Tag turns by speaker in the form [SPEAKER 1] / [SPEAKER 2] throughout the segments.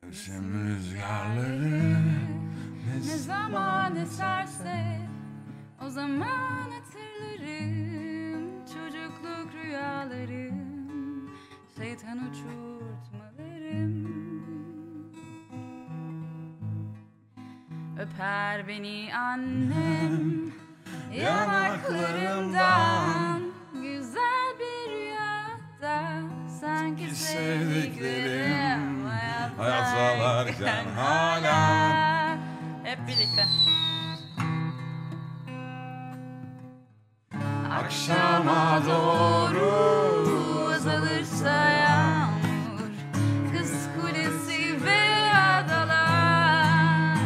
[SPEAKER 1] Mevsim rüzgarları
[SPEAKER 2] Ne zaman eserse o zaman hatırlarım. Çocukluk rüyalarım, şeytan uçurtmalarım. Öper beni annem yanaklarımdan, güzel bir rüyada sanki sevdiklerim
[SPEAKER 1] hayatlarken hala.
[SPEAKER 2] Hep birlikte. Akşama doğru azalırsa yağmur, Kız Kulesi ve adalar.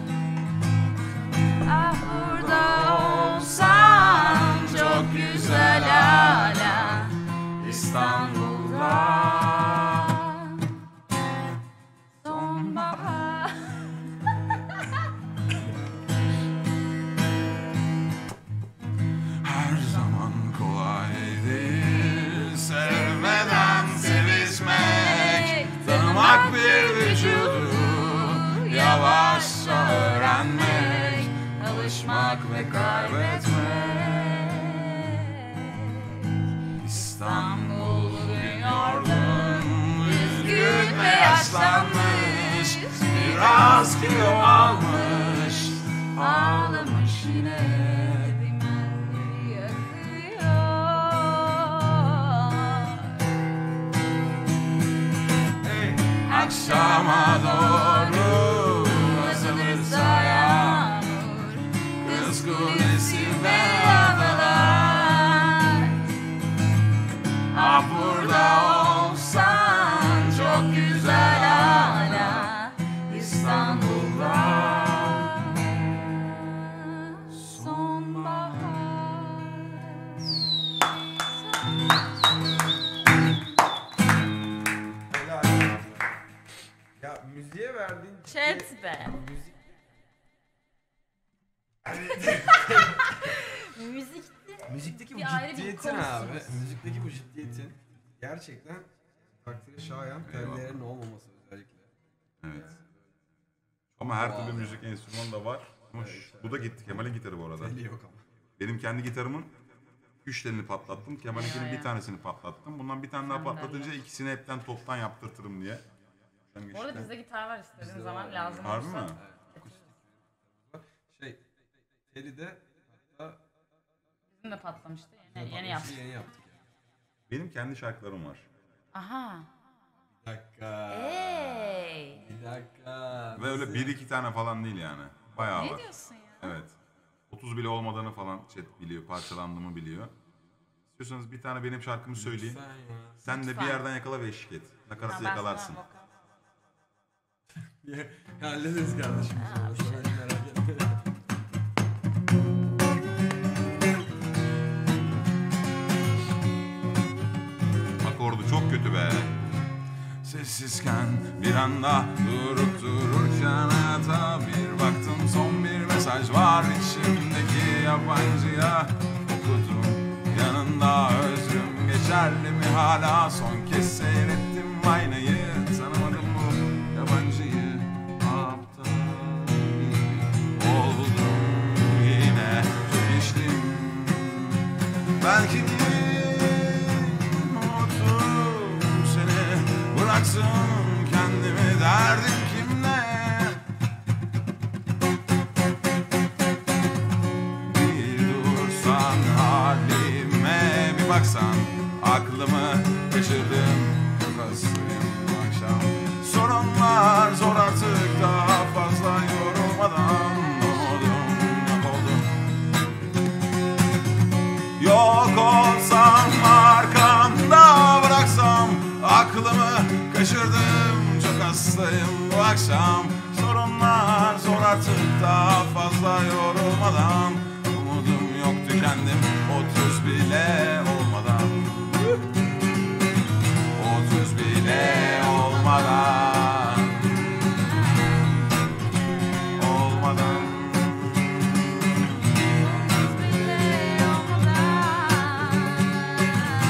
[SPEAKER 2] Ah burada olsam çok güzel hala İstanbul'da. Sonbahar.
[SPEAKER 1] Her zaman kolay değil sevmeden sevişmek, tanımak bir vücudu yavaşça öğrenmek, alışmak ve kaybetmek. İstanbul bugün yorgun, üzgün ve yaşlanmış, biraz kilo almış, ağlamış yine. Akşama doğru azalırsa yağmur, Kız Kulesi ve adalar. Ah burada olsan çok güzel hala İstanbul'da.
[SPEAKER 2] Sonbahar.
[SPEAKER 3] Helal. Ya müziğe verdiğin
[SPEAKER 2] Chat be.
[SPEAKER 3] müzik müzikteki bu
[SPEAKER 2] Bir ayrı bir
[SPEAKER 3] ciddiyetin
[SPEAKER 2] konusuz.
[SPEAKER 3] abi. Müzikteki bu ciddiyetin gerçekten takdire şayan, tellerin olmaması özellikle.
[SPEAKER 1] Evet. Ama her türlü müzik enstrümanı da var. Ama bu da gitti. Kemal'in gitarı bu arada.
[SPEAKER 3] Telli yok ama.
[SPEAKER 1] Benim kendi gitarımın 3 telini patlattım. Kemal'inkinin
[SPEAKER 2] Ya.
[SPEAKER 1] bir tanesini patlattım. Bundan bir tane daha patlatınca ikisini hepten toptan yaptırtırım diye.
[SPEAKER 2] Bu arada bizde gitar var, istediğin
[SPEAKER 3] Bizde
[SPEAKER 2] zaman
[SPEAKER 3] var.
[SPEAKER 2] lazım
[SPEAKER 1] Harbi
[SPEAKER 2] olursa.
[SPEAKER 1] mi?
[SPEAKER 3] Şey, teli de hatta
[SPEAKER 2] Bizim de patlamıştı. Yeni
[SPEAKER 3] patlamıştı,
[SPEAKER 2] yaptık.
[SPEAKER 3] yeni yaptık yani.
[SPEAKER 1] Benim kendi şarkılarım var.
[SPEAKER 2] Aha.
[SPEAKER 3] Bir dakika.
[SPEAKER 2] Hey.
[SPEAKER 3] Bir dakika.
[SPEAKER 1] Ve öyle 1-2 tane falan değil yani. Bayağı
[SPEAKER 2] Ne
[SPEAKER 1] var.
[SPEAKER 2] diyorsun ya?
[SPEAKER 1] Evet. 30 bile olmadığını falan chat biliyor. Parçalandığımı biliyor. İstiyorsanız bir tane benim şarkımı söyleyeyim.
[SPEAKER 3] Lütfen ya.
[SPEAKER 1] Sen de bir
[SPEAKER 2] Lütfen.
[SPEAKER 1] yerden yakala ve eşlik et. Nakarası
[SPEAKER 2] Tamam, ben
[SPEAKER 1] yakalarsın.
[SPEAKER 2] sana vokal-
[SPEAKER 3] Hallederiz kardeşim.
[SPEAKER 2] Ha, bir şey.
[SPEAKER 3] Sonra merak etme.
[SPEAKER 1] Akordu çok kötü be. Sessizken bir anda durup dururken hayata bir baktım, son bir mesaj var içimdeki yabancıya okudum. Yanında özrüm geçerli mi hala, son kez seyrettim aynayı, tanımadım bu yabancıyı. Aptal oldum yine, geçtim belki de unuttum seni, bıraksın kendimi, derdim kimle? Bir dursan halime, bir baksan aklımı kaçırdım, çok hastayım bu akşam. Sorunlar zor artık, daha fazla yorulmadan oldum, yok oldum. Yok olsam arkamda bıraksam, aklımı kaçırdım, çok hastayım bu akşam. Sorunlar zor artık, daha fazla yorulmadan, umudum yok, tükendim 30 bile olmadan. 30 bile olmadan. Olmadan.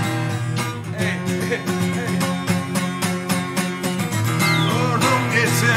[SPEAKER 1] Durdum geçtim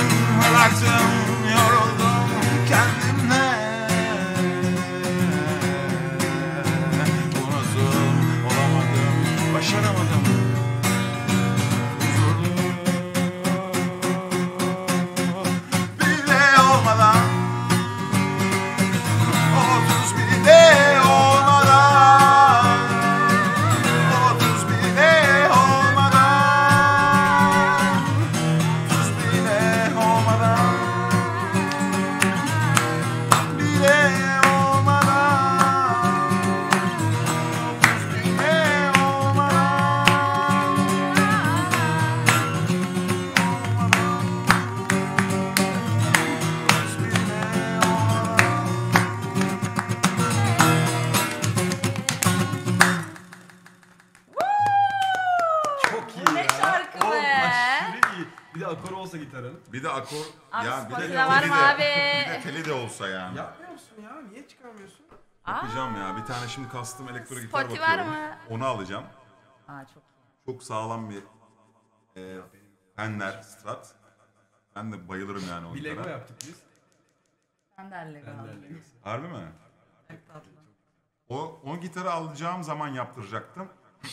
[SPEAKER 3] Bir de akor olsa gitarın.
[SPEAKER 1] Bir de akor.
[SPEAKER 2] Abi
[SPEAKER 1] ya bir de
[SPEAKER 2] Spotify'da var
[SPEAKER 1] teli
[SPEAKER 2] mı
[SPEAKER 1] de,
[SPEAKER 2] abi?
[SPEAKER 1] bir de teli de olsa yani.
[SPEAKER 3] Yapmıyor musun ya? Niye çıkarmıyorsun?
[SPEAKER 1] Yapacağım ya. Bir tane şimdi custom elektro gitar
[SPEAKER 2] Spotify var
[SPEAKER 1] bakıyorum.
[SPEAKER 2] mı?
[SPEAKER 1] Onu alacağım.
[SPEAKER 2] Aa çok iyi.
[SPEAKER 1] Çok sağlam bir Fender Strat. Ben de bayılırım yani o
[SPEAKER 3] Bir Lego
[SPEAKER 1] gitara.
[SPEAKER 3] yaptık biz.
[SPEAKER 2] Ben de Lego aldım.
[SPEAKER 3] Fender Lego'su.
[SPEAKER 1] Harbi mi?
[SPEAKER 2] Çok tatlı.
[SPEAKER 1] O gitarı alacağım zaman yaptıracaktım.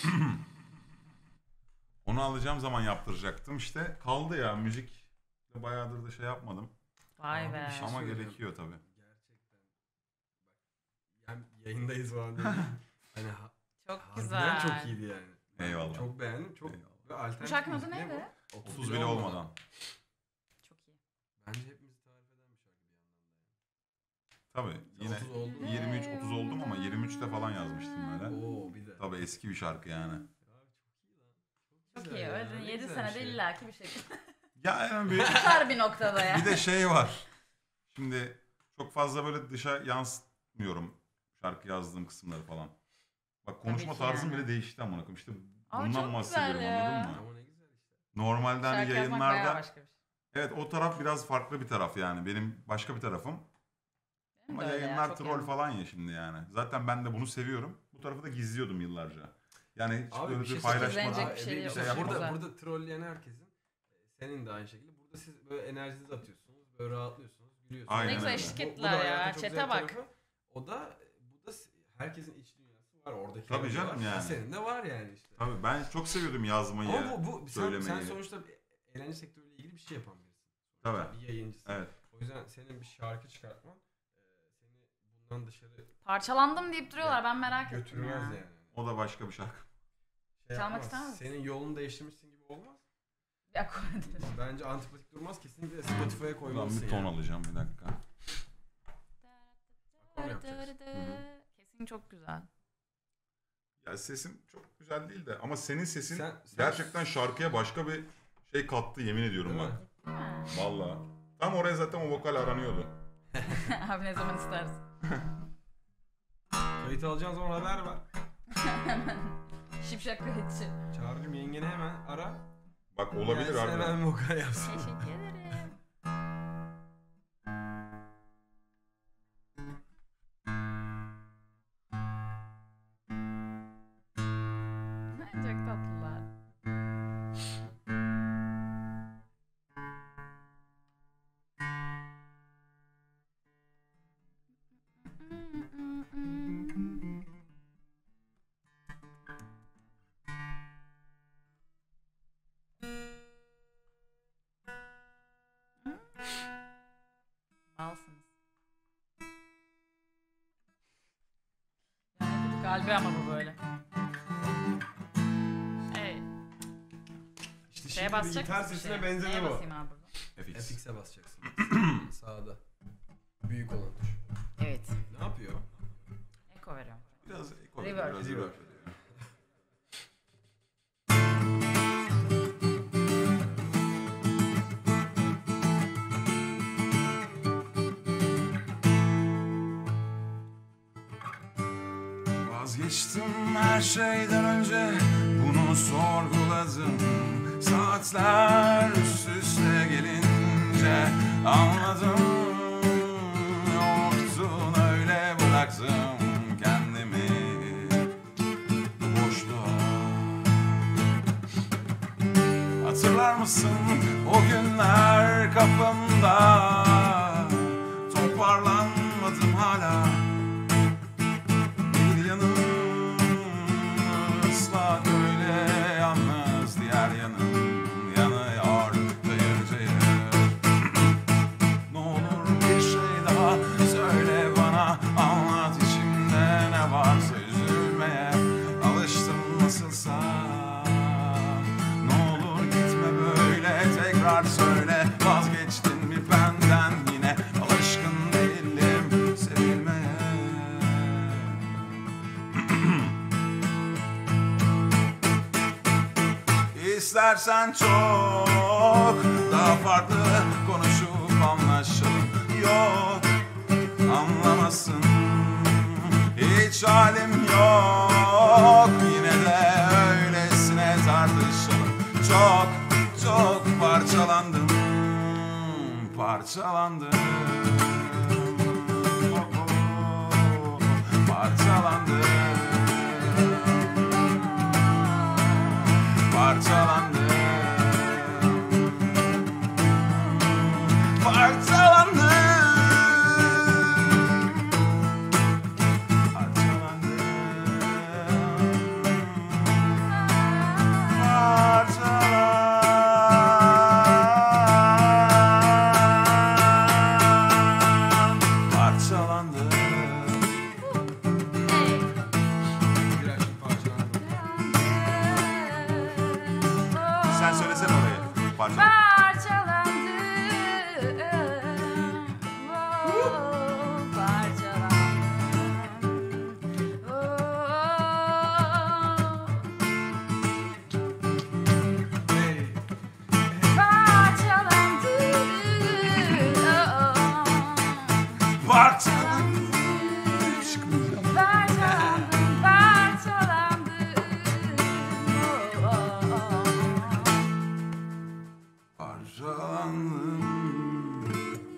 [SPEAKER 1] Onu alacağım zaman yaptıracaktım. İşte kaldı ya. Müzik bayağıdır da şey yapmadım.
[SPEAKER 2] Vay
[SPEAKER 3] Abi
[SPEAKER 2] be.
[SPEAKER 3] bir şey
[SPEAKER 1] Ama
[SPEAKER 3] söyleyeceğim.
[SPEAKER 1] gerekiyor tabii.
[SPEAKER 3] Gerçekten. Bak, yani yayındayız falan diye. Hani
[SPEAKER 2] Çok
[SPEAKER 3] harbiden
[SPEAKER 2] güzel.
[SPEAKER 3] çok iyiydi yani. Ben
[SPEAKER 1] Eyvallah.
[SPEAKER 3] Çok beğendim. Çok
[SPEAKER 1] Eyvallah.
[SPEAKER 3] ve alternatif
[SPEAKER 2] Bu şarkının adı
[SPEAKER 3] müzik değil
[SPEAKER 2] neydi?
[SPEAKER 3] bu.
[SPEAKER 1] 30 bile olmadan.
[SPEAKER 2] Çok iyi.
[SPEAKER 3] Bence hepimizi tarif eden bir şarkı bir yandan da.
[SPEAKER 1] Tabii yine
[SPEAKER 3] 30 oldu mu?
[SPEAKER 1] 23 30 oldum ama 23'te falan yazmıştım böyle.
[SPEAKER 3] Oo bir de.
[SPEAKER 1] Tabii eski bir şarkı yani.
[SPEAKER 3] Abi çok iyi lan.
[SPEAKER 2] Çok
[SPEAKER 3] güzel
[SPEAKER 2] iyi.
[SPEAKER 3] ya,
[SPEAKER 2] Öyle
[SPEAKER 3] ne
[SPEAKER 2] 7
[SPEAKER 3] güzel
[SPEAKER 2] senede
[SPEAKER 3] bir şey.
[SPEAKER 2] illaki bir şekilde.
[SPEAKER 1] Ya yani bir,
[SPEAKER 2] Tutar bir noktada ya.
[SPEAKER 1] bir de şey var. Şimdi çok fazla böyle dışa yansıtmıyorum şarkı yazdığım kısımları falan. Bak konuşma
[SPEAKER 2] ki
[SPEAKER 1] tarzım
[SPEAKER 2] yani.
[SPEAKER 1] bile değişti amına koyayım. İşte
[SPEAKER 2] Aa,
[SPEAKER 1] bundan
[SPEAKER 2] çok
[SPEAKER 1] bahsediyorum
[SPEAKER 2] güzel ya.
[SPEAKER 1] anladın mı?
[SPEAKER 3] Ama ne güzel işte.
[SPEAKER 1] Normalde hani
[SPEAKER 2] Şarkı yazmak bayağı
[SPEAKER 1] yayınlarda
[SPEAKER 2] başka bir şey.
[SPEAKER 1] evet o taraf biraz farklı bir taraf yani. Benim başka bir tarafım.
[SPEAKER 2] Benim
[SPEAKER 1] Ama
[SPEAKER 2] de öyle ya,
[SPEAKER 1] yayınlar
[SPEAKER 2] çok
[SPEAKER 1] troll
[SPEAKER 2] yanım.
[SPEAKER 1] falan ya şimdi yani. Zaten ben de bunu seviyorum. Bu tarafı da gizliyordum yıllarca. Yani hiç
[SPEAKER 3] Abi
[SPEAKER 1] böyle
[SPEAKER 3] bir şey
[SPEAKER 1] bir paylaşma.
[SPEAKER 2] Gizlenecek
[SPEAKER 3] Abi,
[SPEAKER 2] bir şey yok.
[SPEAKER 1] şey yapmadım.
[SPEAKER 3] burada trolleyen herkesin senin de aynı şekilde. Burada siz böyle enerjinizi atıyorsunuz. Böyle rahatlıyorsunuz. Gülüyorsunuz.
[SPEAKER 1] Aynen
[SPEAKER 2] Ne güzel
[SPEAKER 1] öyle.
[SPEAKER 2] eşlik
[SPEAKER 3] Bu da
[SPEAKER 2] ettiler ya.
[SPEAKER 3] hayatın çok
[SPEAKER 2] Çete
[SPEAKER 3] güzel
[SPEAKER 2] bak.
[SPEAKER 3] tarafı. O da herkesin iç dünyası var oradaki.
[SPEAKER 1] Tabii
[SPEAKER 3] var.
[SPEAKER 1] canım yani.
[SPEAKER 3] Senin de var yani işte.
[SPEAKER 1] Tabii ben çok seviyordum yazmayı.
[SPEAKER 3] Ama bu sen
[SPEAKER 1] söylemeyi.
[SPEAKER 3] sonuçta eğlence sektörüyle ilgili bir şey yapan birisin.
[SPEAKER 1] Tabii.
[SPEAKER 3] Bir yayıncısın.
[SPEAKER 1] Evet.
[SPEAKER 3] O yüzden senin bir şarkı çıkartman seni bundan dışarı
[SPEAKER 2] Parçalandım deyip duruyorlar. Ben merak ettim
[SPEAKER 3] götürmez
[SPEAKER 2] ya.
[SPEAKER 3] yani.
[SPEAKER 1] O da başka bir şarkı.
[SPEAKER 3] Şey
[SPEAKER 2] Çalmak
[SPEAKER 3] yapmaz.
[SPEAKER 2] ister misin?
[SPEAKER 3] Senin yolunu değiştirmişsin gibi olmaz.
[SPEAKER 2] Bir akor edelim.
[SPEAKER 3] Bence antipatik durmaz. Kesinlikle Spotify'ya
[SPEAKER 1] Ulan
[SPEAKER 3] koymalısın
[SPEAKER 1] bir ton
[SPEAKER 3] yani.
[SPEAKER 1] alacağım bir dakika.
[SPEAKER 3] Akor mu yapacaksın?
[SPEAKER 2] Kesin çok güzel.
[SPEAKER 1] Ya sesim çok güzel değil de ama senin sesin
[SPEAKER 3] Sen-
[SPEAKER 1] gerçekten şarkıya başka bir şey kattı yemin ediyorum
[SPEAKER 3] Değil
[SPEAKER 1] bak.
[SPEAKER 3] mi?
[SPEAKER 1] Vallahi. Tam oraya zaten o vokal aranıyordu.
[SPEAKER 2] Abi ne zaman istersin?
[SPEAKER 3] Kayıt alacağın zaman haber ver.
[SPEAKER 2] Şipşak kayıtçı.
[SPEAKER 3] Çağrı'cım yengeni hemen ara.
[SPEAKER 1] Bak olabilir
[SPEAKER 3] Gelsin
[SPEAKER 1] harbiden.
[SPEAKER 3] hemen vokal yapsın.
[SPEAKER 2] Teşekkür ederim. Çok tatlılar. Malsınız. Yani kötü kalbi ama bu böyle. Evet.
[SPEAKER 3] İşte
[SPEAKER 2] Şeye
[SPEAKER 3] şimdi bir
[SPEAKER 2] basacak
[SPEAKER 3] gitar
[SPEAKER 2] mısın
[SPEAKER 3] sesine
[SPEAKER 2] şeye?
[SPEAKER 3] benzedi
[SPEAKER 2] Neye
[SPEAKER 3] bu.
[SPEAKER 2] basayım abi burada?
[SPEAKER 1] FX.
[SPEAKER 3] FX'e basacaksın. Sağda. Büyük olan tuş.
[SPEAKER 2] Evet.
[SPEAKER 3] Ne yapıyor?
[SPEAKER 2] Eko veriyorum.
[SPEAKER 1] Biraz ekol,
[SPEAKER 2] Reverb.
[SPEAKER 1] biraz
[SPEAKER 3] Reverb.
[SPEAKER 1] reverb. Vazgeçtim her şeyden önce, bunu sorguladım. Saatler üst üste gelince anladım. Yoktun öyle bıraktım kendimi boşluğa. Hatırlar mısın o günler kafamda? Toparlanmadım hala. Bir yanım ıslak öyle yalnız, diğer yanım yanıyor cayır cayır. Ne olur bir şey daha söyle bana, anlat içimde ne varsa, üzülmeye alıştım nasılsa. Ne olur gitme böyle, tekrar söyle, vazgeçtin mi benden yine, alışkın değilim sevilmeye. İstersen çok daha farklı konuşup anlaşalım. Yok, anlamazsın, hiç halim yok. Yine de öylesine tartışalım. Çok çok parça Parçalandım, parçalandım. Parçalandım, parçalandım, parçalandım.
[SPEAKER 3] Birazcık parçalandı.
[SPEAKER 1] Sen söylesene orayı. Parça.
[SPEAKER 2] Parçalandı.
[SPEAKER 3] Hey.
[SPEAKER 1] Parçalandım. Parçalandım.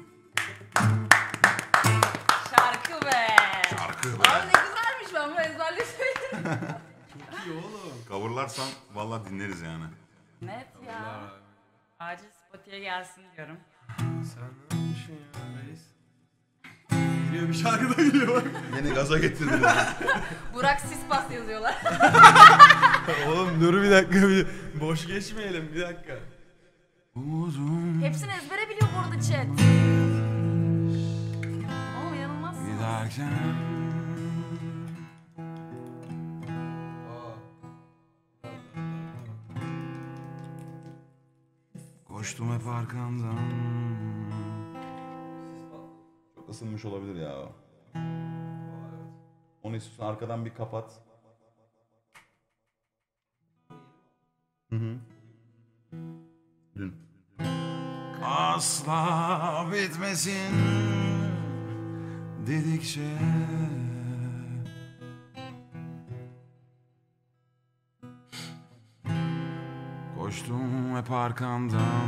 [SPEAKER 2] Şarkı be.
[SPEAKER 1] Şarkı
[SPEAKER 2] Abi
[SPEAKER 1] be.
[SPEAKER 2] ne güzelmiş, ben bunu ezberledim.
[SPEAKER 3] Çok iyi oğlum.
[SPEAKER 1] Coverlarsan vallahi dinleriz yani.
[SPEAKER 2] Net ya. Acil Spotify'a gelsin diyorum.
[SPEAKER 3] Sen ne yapmışsın ya reis? Geliyor bir şarkı da geliyor bak.
[SPEAKER 1] Beni gaza getirdin.
[SPEAKER 2] Burak Sispas yazıyorlar.
[SPEAKER 3] Oğlum dur bir dakika bir boş geçmeyelim bir dakika.
[SPEAKER 1] Umudum
[SPEAKER 2] Hepsini ezbere biliyor bu arada chat. Oğlum inanılmaz.
[SPEAKER 1] giderken koştum hep arkandan.
[SPEAKER 4] Çok ısınmış olabilir ya o. Onu istiyorsan arkadan bir kapat. Hı hı. Dün.
[SPEAKER 1] Asla bitmesin dedikçe koştum hep arkandan.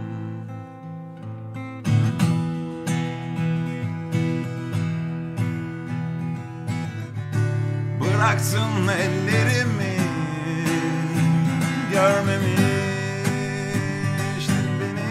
[SPEAKER 1] Bıraktın ellerimi görmemiştin beni.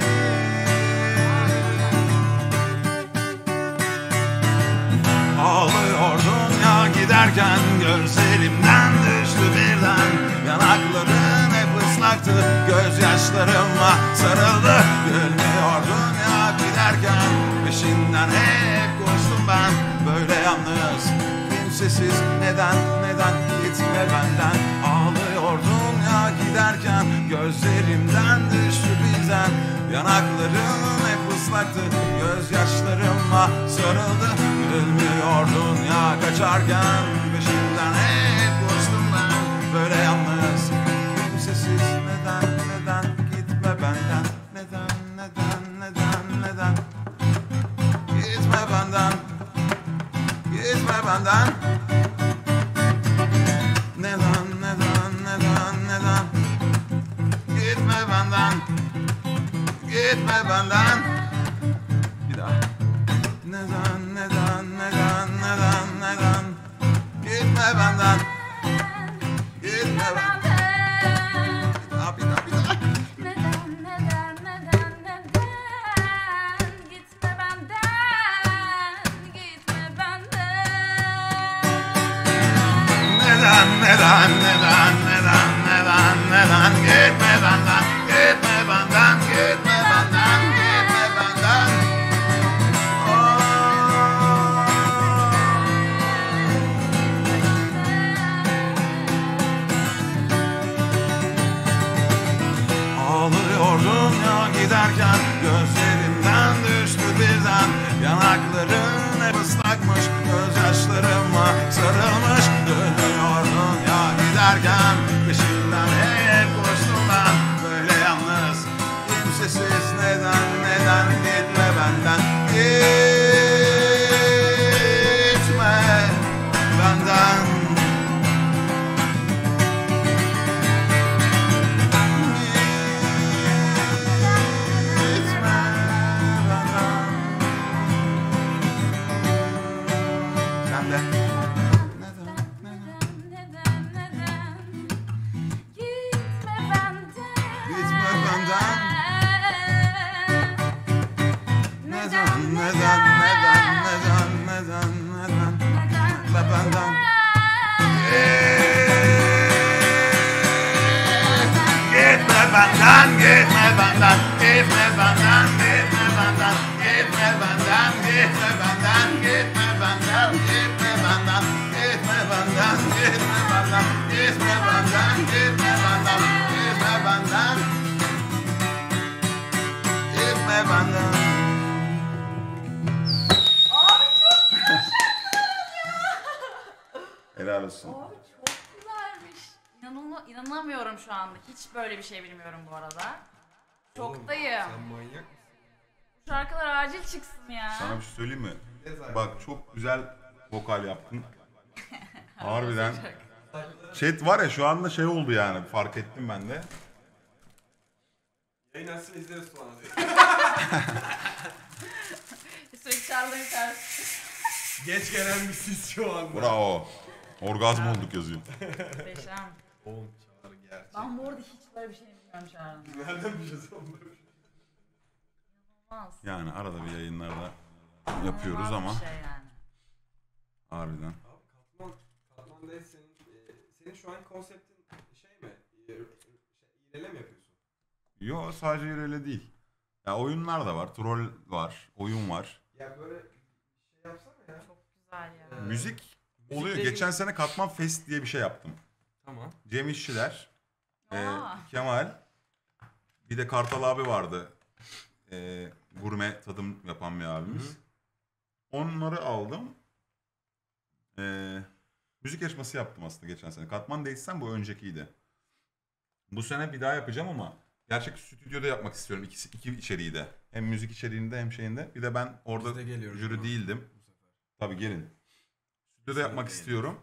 [SPEAKER 1] Ağlıyordun ya giderken, gözlerimden düştü birden. Yanakların hep ıslaktı, gözyaşlarıma sarıldı. Gülmüyordun ya giderken, peşinden hep koştum ben. Böyle yalnız, kimsesiz, neden gitme benden. Ağlıyordun ya giderken, gözlerimden düştü birden. Yanakların hep ıslaktı, gözyaşlarıma sarıldı. Gülmüyordun ya kaçarken, peşinden hep koştum ben. Böyle yalnız, kimsesiz, neden gitme benden. Neden gitme benden. Gitme benden. Neden gitme benden. Gitme benden. Bir daha. Neden gitme benden. Gitme benden. Bir daha.
[SPEAKER 2] Neden gitme benden, gitme benden.
[SPEAKER 1] Neden gitme benden. Gitme benden. Gitme benden. Ağlıyordun ya giderken, gözlerimden düştü birden. Yanakların hep ıslakmış, gözyaşlarıma sarılmış. Dönüyordun ya giderken, peşinden hep koştum ben. Böyle yalnız, kimsesiz, neden gitme benden. Gitme benden. benden, gitme benden, gitme benden, gitme benden, gitme benden, gitme benden, gitme benden, gitme benden, gitme benden, gitme benden, gitme benden, gitme benden, gitme benden, gitme benden.
[SPEAKER 2] Abi çok
[SPEAKER 4] Helal olsun.
[SPEAKER 2] Abi çok güzelmiş. İnanamıyorum şu anda. Hiç böyle bir şey bilmiyorum bu arada. Şoktayım.
[SPEAKER 3] Sen manyak mısın?
[SPEAKER 2] Bu şarkılar acil çıksın ya.
[SPEAKER 4] Sana bir şey söyleyeyim mi?
[SPEAKER 3] Ne zaten?
[SPEAKER 4] Bak çok güzel vokal yaptın. Harbiden. Chat var ya şu anda şey oldu yani fark ettim ben de.
[SPEAKER 3] Yayın açsın izleriz sonra diyor.
[SPEAKER 2] Sürekli çağrıları ters.
[SPEAKER 3] Geç gelen bir sis şu anda.
[SPEAKER 4] Bravo. Orgazm olduk yazıyor.
[SPEAKER 2] Muhteşem.
[SPEAKER 3] Oğlum Çağrı gerçek.
[SPEAKER 2] Ben bu arada hiç böyle bir şey bilmiyorum Çağrı'nın.
[SPEAKER 3] Nereden bileceğiz oğlum böyle bir şey?
[SPEAKER 2] Olmaz.
[SPEAKER 4] Yani arada bir yayınlarda yapıyoruz
[SPEAKER 2] İnanılmaz
[SPEAKER 4] ama
[SPEAKER 2] bir şey yani.
[SPEAKER 4] harbiden.
[SPEAKER 3] Abi Katman değil senin şu an konseptin şey mi? İğrele mi yapıyorsun?
[SPEAKER 4] Yo sadece öyle değil. Ya oyunlar da var, troll var, oyun var.
[SPEAKER 3] Ya böyle şey yapsana ya.
[SPEAKER 2] Çok güzel ya.
[SPEAKER 4] Müzik oluyor.
[SPEAKER 3] Müzikle
[SPEAKER 4] Geçen sene Katman Fest diye bir şey yaptım.
[SPEAKER 3] Tamam.
[SPEAKER 4] Cem İşçiler,
[SPEAKER 2] Aa.
[SPEAKER 4] Kemal, bir de Kartal abi vardı. Gurme tadım yapan bir abimiz.
[SPEAKER 3] Hı hı.
[SPEAKER 4] Onları aldım. Müzik yarışması yaptım aslında geçen sene. Katman değilsen bu öncekiydi. Bu sene bir daha yapacağım ama gerçek stüdyoda yapmak istiyorum iki içeriği de. Hem müzik içeriğinde hem şeyinde. Bir de ben orada
[SPEAKER 3] Biz de geliyoruz
[SPEAKER 4] jüri
[SPEAKER 3] değil mi?
[SPEAKER 4] değildim.
[SPEAKER 3] Bu sefer.
[SPEAKER 4] Tabii gelin. Stüdyoda
[SPEAKER 3] Sen
[SPEAKER 4] yapmak
[SPEAKER 3] de
[SPEAKER 4] istiyorum.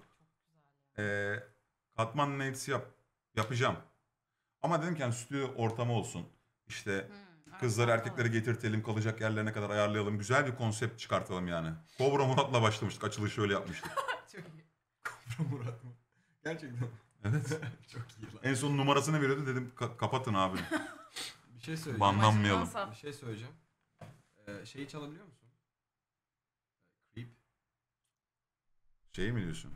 [SPEAKER 4] Katman Neytsi yapacağım. Ama dedim ki hani stüdyo ortamı olsun. İşte kızları erkekleri getirtelim, kalacak yerlerine kadar ayarlayalım. Güzel bir konsept çıkartalım yani. Kobra Murat'la başlamıştık. Açılışı öyle yapmıştık.
[SPEAKER 2] Çok iyi.
[SPEAKER 3] Murat mı? Gerçekten.
[SPEAKER 4] Evet.
[SPEAKER 3] Çok iyi lan.
[SPEAKER 4] En son numarasını veriyordu dedim kapatın abi.
[SPEAKER 3] Bir şey söyleyeceğim.
[SPEAKER 4] Banlanmayalım.
[SPEAKER 2] Maçından
[SPEAKER 3] Bir şey söyleyeceğim. Şeyi çalabiliyor musun? Creep.
[SPEAKER 4] Şey mi diyorsun?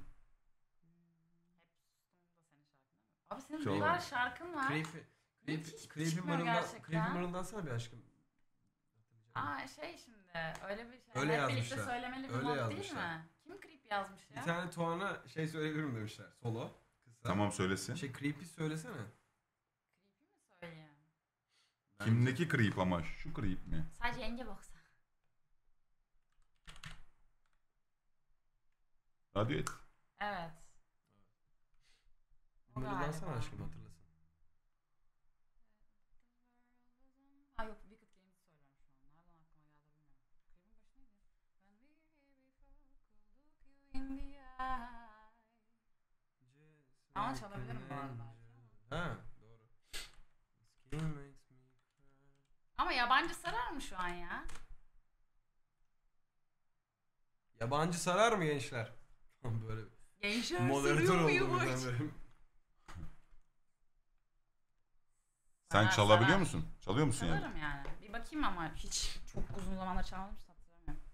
[SPEAKER 2] Abi senin
[SPEAKER 4] Çok-
[SPEAKER 2] güzel şarkın var.
[SPEAKER 3] Creep'i
[SPEAKER 2] çıkmıyor gerçekten.
[SPEAKER 3] mırıldansana bir aşkım.
[SPEAKER 2] Aa şey şimdi öyle bir şey.
[SPEAKER 3] Öyle
[SPEAKER 2] Hep birlikte
[SPEAKER 3] yazmışlar.
[SPEAKER 2] söylemeli bir
[SPEAKER 3] Öyle
[SPEAKER 2] mod değil
[SPEAKER 3] yazmışlar.
[SPEAKER 2] mi? Kim Creep yazmış ya?
[SPEAKER 3] Bir tane Tuğan'a şey söyleyebilirim demişler. Solo. Kısa.
[SPEAKER 4] Tamam söylesin.
[SPEAKER 3] Şey Creep'i söylesene.
[SPEAKER 2] Creep'i mi söyleyeyim?
[SPEAKER 4] Kimdeki creep ama? Şu creep mi?
[SPEAKER 2] Sadece yenge boksa.
[SPEAKER 4] Radyo et.
[SPEAKER 2] Evet. O
[SPEAKER 3] Mırıldansana
[SPEAKER 2] galiba.
[SPEAKER 3] aşkım hatırlasın.
[SPEAKER 2] Ha yok Wicked Games'i söylüyorum şu an. Nereden aklıma geldi bilmiyorum. Creep'in başı neydi? When we here before could look you in the eye. Ama çalabilirim bu arada.
[SPEAKER 3] Ha doğru. Skin makes me cry.
[SPEAKER 2] Ama yabancı sarar mı şu an ya?
[SPEAKER 3] Yabancı sarar mı gençler? Böyle
[SPEAKER 2] Gençler
[SPEAKER 3] moderatör
[SPEAKER 2] sarıyor
[SPEAKER 3] oldum
[SPEAKER 2] muyum?
[SPEAKER 3] ben böyle.
[SPEAKER 4] Sen
[SPEAKER 2] Sarar,
[SPEAKER 4] çalabiliyor
[SPEAKER 2] sarar.
[SPEAKER 4] musun? Çalıyor musun yani?
[SPEAKER 2] Çalarım yani. Bir bakayım ama hiç çok uzun zamandır çalmadım hiç hatırlamıyorum.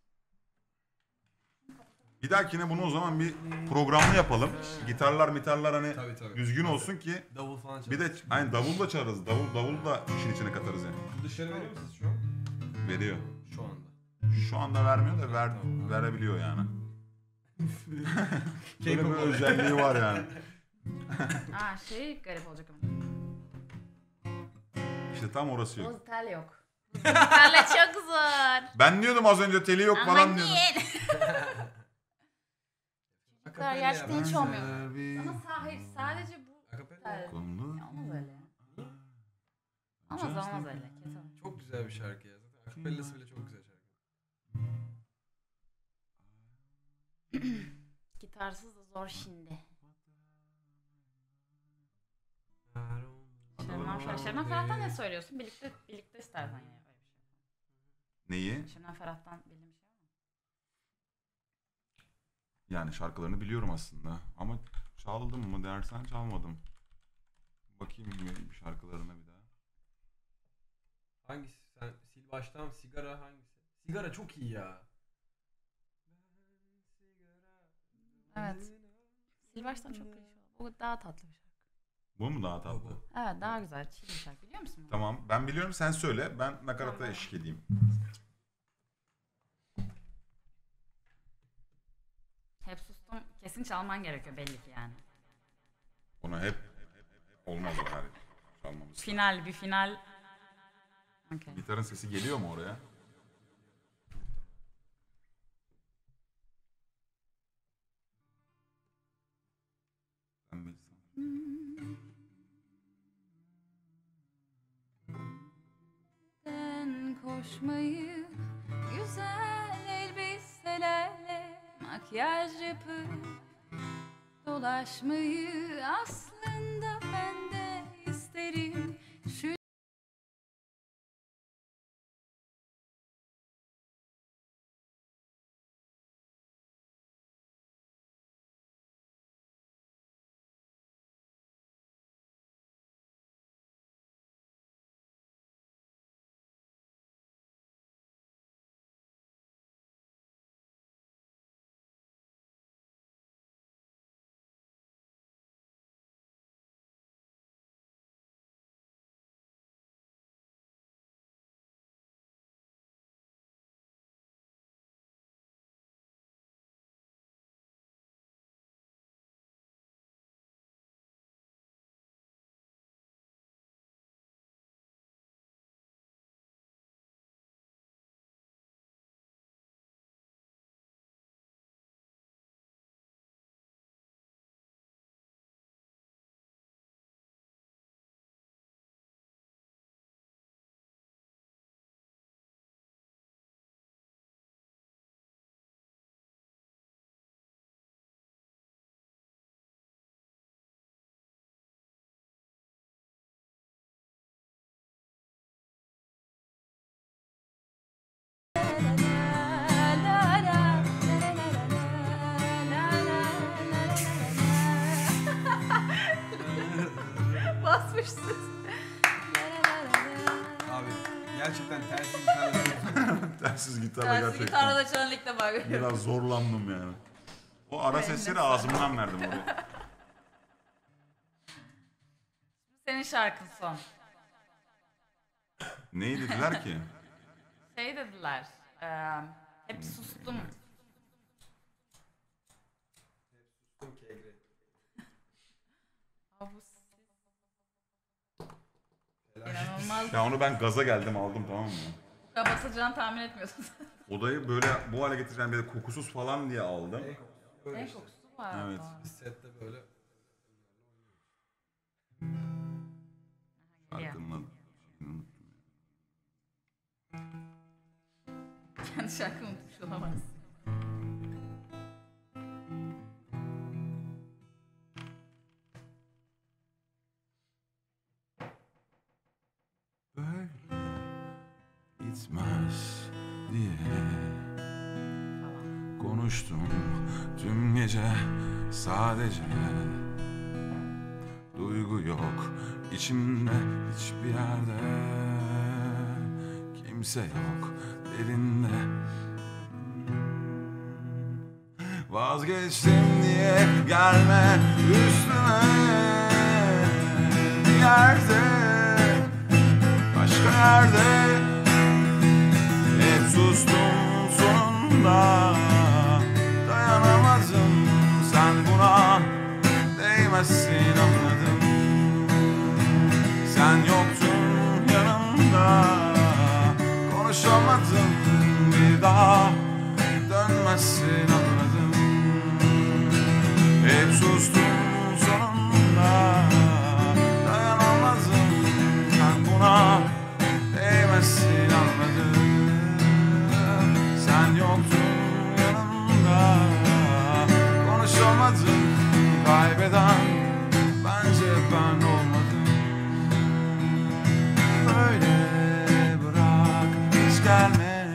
[SPEAKER 4] Bir dahakine bunu o zaman bir programlı yapalım. Gitarlar mitarlar hani
[SPEAKER 3] Tabii.
[SPEAKER 4] düzgün olsun ki.
[SPEAKER 3] Davul falan
[SPEAKER 4] Bir de aynı davul da çalarız. Davul da işin içine katarız yani.
[SPEAKER 3] Dışarı veriyor musunuz şu an?
[SPEAKER 4] Veriyor.
[SPEAKER 3] Şu anda.
[SPEAKER 4] Şu anda vermiyor da verebiliyor yani. Böyle bir özelliği var yani.
[SPEAKER 2] Aa şey garip olacak ama.
[SPEAKER 4] İşte tam orası yok.
[SPEAKER 2] Buz tel yok. Buz telle çok zor.
[SPEAKER 4] Ben diyordum az önce teli yok falan diyordum.
[SPEAKER 2] Çocuklar gerçekten hiç olmuyor. Ama hayır sadece bu
[SPEAKER 3] Akapella.
[SPEAKER 2] tel.
[SPEAKER 4] Konulu.
[SPEAKER 2] Ya, olmaz öyle. Olmaz öyle. Kesin.
[SPEAKER 3] Çok güzel bir şarkı ya. Zaten akapellası bile çok güzel şarkı.
[SPEAKER 2] Gitarsız da zor şimdi. Şebnem Ferah'tan ne söylüyorsun? Birlikte istersen yani öyle bir şey.
[SPEAKER 4] Neyi?
[SPEAKER 2] Şebnem Ferah'tan bildiğin bir şey var mı?
[SPEAKER 4] Yani şarkılarını biliyorum aslında. Ama çaldım mı dersen çalmadım. Bakayım bir şarkılarına bir daha.
[SPEAKER 3] Hangisi? Sen sil baştan sigara hangisi? Sigara çok iyi ya.
[SPEAKER 2] Evet. Silvaç'tan çok iyi. O daha tatlı bir şarkı.
[SPEAKER 4] Bu mu daha tatlı?
[SPEAKER 2] Evet daha güzel. Chill bir şarkı biliyor musun?
[SPEAKER 4] Tamam. Ben biliyorum, sen söyle. Ben nakarata eşlik edeyim.
[SPEAKER 2] Hep sustum. Kesin çalman gerekiyor belli ki yani.
[SPEAKER 4] Ona hep olmaz o her çalmamız.
[SPEAKER 2] Final bir final. Okay.
[SPEAKER 4] Gitarın sesi geliyor mu oraya?
[SPEAKER 2] Ben koşmayı güzel elbiselerle makyaj yapıp dolaşmayı aslında ben de isterim. Şu basmışsınız.
[SPEAKER 3] Abi gerçekten telsiz gitarla
[SPEAKER 4] Telsiz gitarla
[SPEAKER 2] Tersi
[SPEAKER 4] gerçekten.
[SPEAKER 2] gitarla da çalan ilk defa görüyorum.
[SPEAKER 4] Biraz zorlandım yani. O ara sesleri ağzımdan verdim oraya.
[SPEAKER 2] Senin şarkın son.
[SPEAKER 4] Neyi dediler ki?
[SPEAKER 2] Şey dediler. Hep sustum.
[SPEAKER 3] kegre.
[SPEAKER 2] Aa, bu İnanılmaz.
[SPEAKER 4] Ya onu ben gaza geldim aldım, tamam mı?
[SPEAKER 2] Basacağını tahmin etmiyorsun.
[SPEAKER 4] Odayı böyle bu hale getireceğim, bir de kokusuz falan diye aldım.
[SPEAKER 3] Böyle
[SPEAKER 2] En
[SPEAKER 3] işte.
[SPEAKER 2] kokusu var.
[SPEAKER 4] Evet.
[SPEAKER 3] Biz sette böyle
[SPEAKER 4] Şarkının adını unuttum.
[SPEAKER 2] Kendi şarkımı unutmuş olamaz.
[SPEAKER 4] Böyle gitmez diye
[SPEAKER 2] Falan.
[SPEAKER 4] konuştum tüm gece, sadece duygu yok içimde hiçbir yerde, kimse yok derinde. Vazgeçtim diye gelme üstüme, bir yerde, başka yerde hep sustum sonunda. Dayanamadım, sen buna değmezsin anladım. Sen yoktun yanımda, konuşamadım, bir daha dönmezsin anladım. Hep sustum sonunda, dayanamadım, sen buna değmezsin anladım. Sen yoktun yanımda, konuşamadım, kaybeden bence ben olmadım. Böyle bırak, hiç gelme,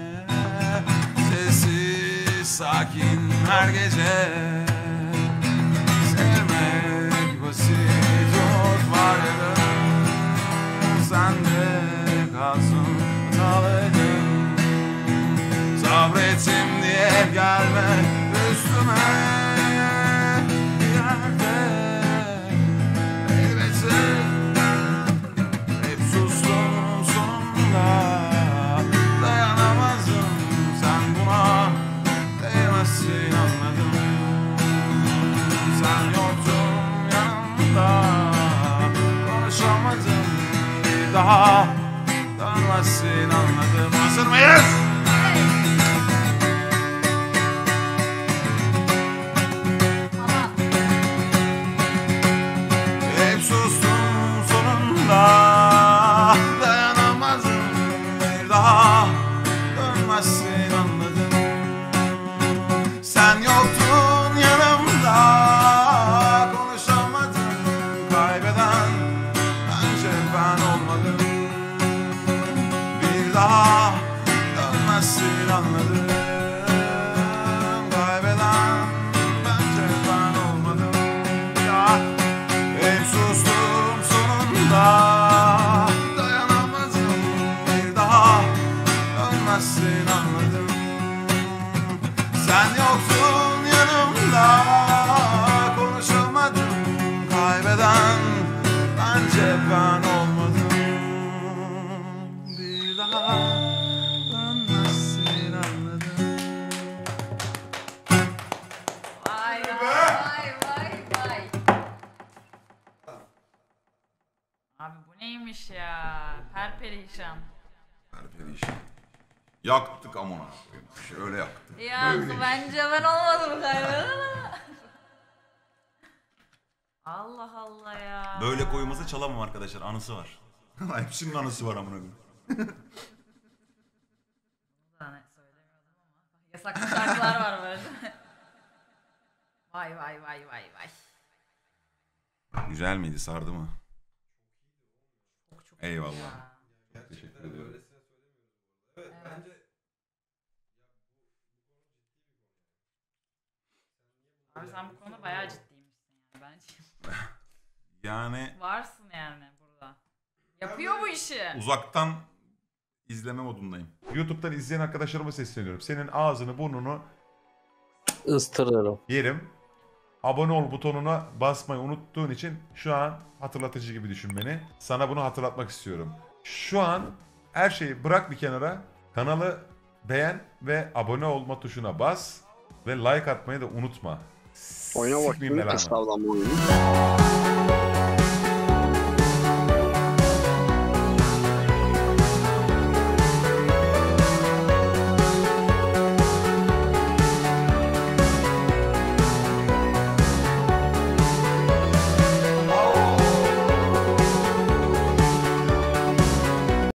[SPEAKER 4] sessiz sakin her gece. Sevmek basit, umut var yarın, sen de kalsın hatalıydım. Sabrettim diye gelme üstüme, bir yerde dönmezsin anladım. Hazır mıyız?
[SPEAKER 2] Ama
[SPEAKER 4] Hep sustum sonunda, dayanamazdım bir daha, dönmezsin anladım. Sen yoktun yanımda, konuşamadım, kaybeden bence ben olmadım. Bir daha dönmezsin anladım, kaybeden bence ben olmadım. Ya hep sustum sonunda, dayanamazdım bir daha, dönmezsin anladım. Sen yoktun yanımda, konuşamadım, kaybeden bence ben olmadım. Bir daha dönmezsin anladım.
[SPEAKER 2] vay vay vay vay. Abi bu neymiş ya? Perperişan.
[SPEAKER 4] Perperişan. Yaktık amına koyayım. Şöyle yaktık.
[SPEAKER 2] Ya
[SPEAKER 4] Böyle.
[SPEAKER 2] bence ben olmadım galiba. Allah Allah ya.
[SPEAKER 5] Böyle koyması çalamam arkadaşlar. Anısı var.
[SPEAKER 4] Hepsinin anısı var amına koyayım.
[SPEAKER 2] Söylemiyordum ama. Yasaklı şarkılar var böyle. Vay vay vay vay vay.
[SPEAKER 4] Güzel miydi? Sardı mı?
[SPEAKER 2] Çok
[SPEAKER 4] Eyvallah.
[SPEAKER 2] ya.
[SPEAKER 4] Teşekkür ediyorum.
[SPEAKER 3] Öylesine söylemiyoruz bu arada. Evet,
[SPEAKER 2] Evet.
[SPEAKER 3] bence
[SPEAKER 2] Abi sen bu konuda bayağı ciddiymişsin yani bence.
[SPEAKER 4] Yani
[SPEAKER 2] Varsın yani burada. Yapıyor bu işi.
[SPEAKER 4] uzaktan izleme modundayım. YouTube'dan izleyen arkadaşlarıma sesleniyorum. Senin ağzını burnunu
[SPEAKER 6] Istırırım.
[SPEAKER 4] yerim. Abone ol butonuna basmayı unuttuğun için şu an hatırlatıcı gibi düşün beni. Sana bunu hatırlatmak istiyorum. Şu an her şeyi bırak bir kenara. Kanalı beğen ve abone olma tuşuna bas. Ve like atmayı da unutma.
[SPEAKER 6] Oyna
[SPEAKER 4] Sikmeyeyim
[SPEAKER 6] bakayım
[SPEAKER 4] belanı.
[SPEAKER 6] hesaplanma oyunu.